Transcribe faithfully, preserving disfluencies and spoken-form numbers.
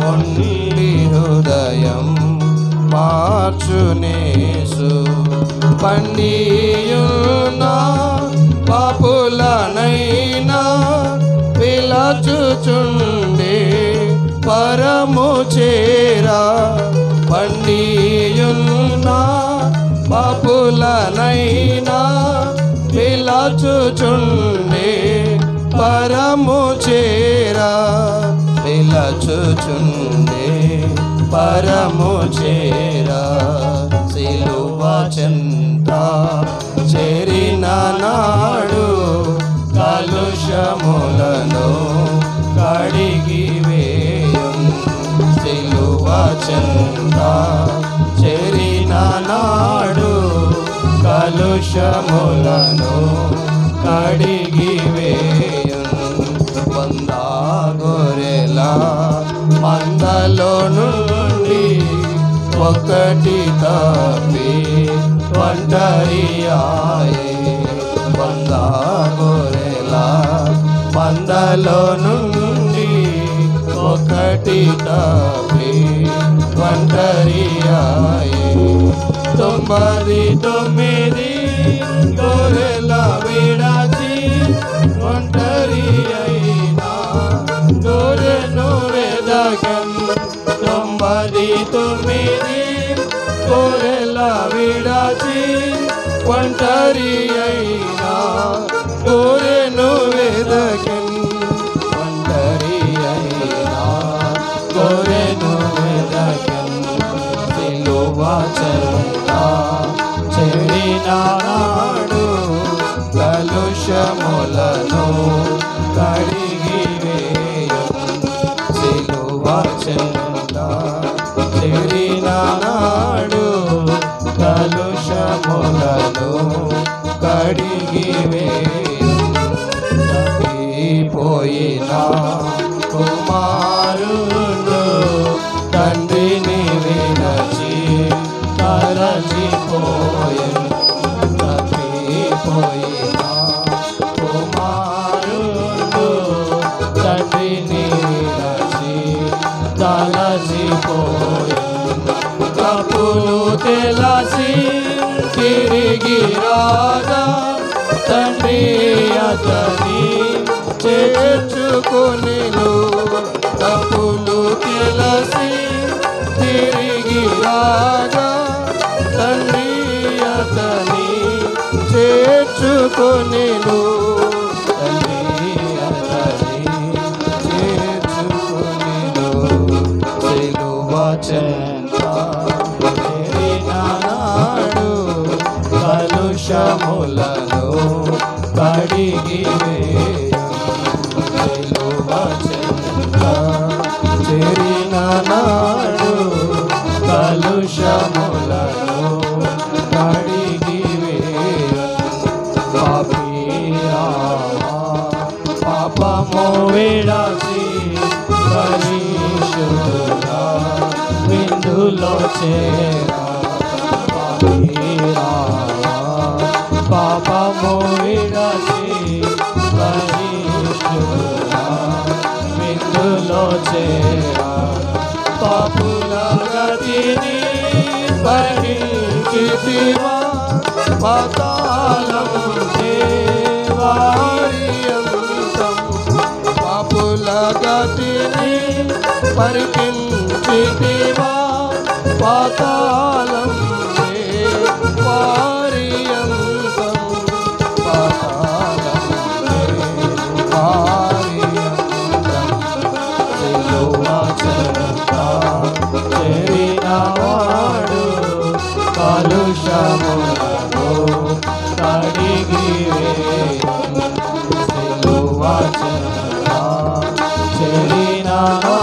మొండి హృదయం మార్చునేసు. పండియున్న పాపులనైనా పిలచుచుండే పరము చేరా. పండియున్న పాపులనైనా పిలచుచుండే పరము చేరా. పిలచుచుండే పరము చేరా. సిలువ చెంత చేరిన నాడు కలుషములను కడిగి వేయం. సిలువ చెంత చేరిన నాడు కలుషములను కడిగి వేయం. వంద గొర్రెల మందలో నుండి ఒకటి తప్పి ఒంటరియాయే. వంద గొర్రెల మందలో నుండి ఒకటి తప్పి ఒంటరియాయే. తొంభై తొమ్మిది గొర్రెల విడచి ఒంటరి అయినా గొర్రెను వెదకన్. తొంభై తొమ్మిది గొర్రెల విడచి ఒంటరి అయినా గొర్రెను వెదకన్. ఒంటరి అయినా గొర్రెను వెదకన్. సిలువ చెంత చేరిన నాడు కలుషములను కడిగి వేయం. సిలువ చెంత చేరిన నాడు కలుషములను కడిగి వేయం. తప్పిపోయిన కుమారుడు తండ్రిని విడచి తరలిపోయెను. తప్పిపోయిన కుమారుడు తండ్రిని విడచి తరలిపోయెను. తప్పులు తెలిసి తిరిగి రాగా తండ్రి అతని చేర్చుకొనెను. తప్పులు తెలిసి తిరిగి రాగా తండ్రి అతని చేర్చుకొనెను. తండ్రి అతని చేర్చుకొనెను. సిలువ చెంత చేరిన నాడు కలుషములను కడిగి వేయం. సిలువ చెంత చేరిన నాడు కలుషములను కడిగి వేయం. పాపిరా పాపము విడచి పరిశుద్ధుడా విందులో చేరా. పాపిరా పాపము విడచి పరిశుద్ధుడా విందులో చేరా. పాపుల గతిని పరికితివా. పాతాళము వారి అంతం. పాపుల గతిని పరికించితివా. పాతాళం వారి అంతం. పాతాళం వారి అంతం. సిలువ చెంత చేరిన వాడు కలుషములను కడిగి వేయం. సిలువ చెంత చేరిన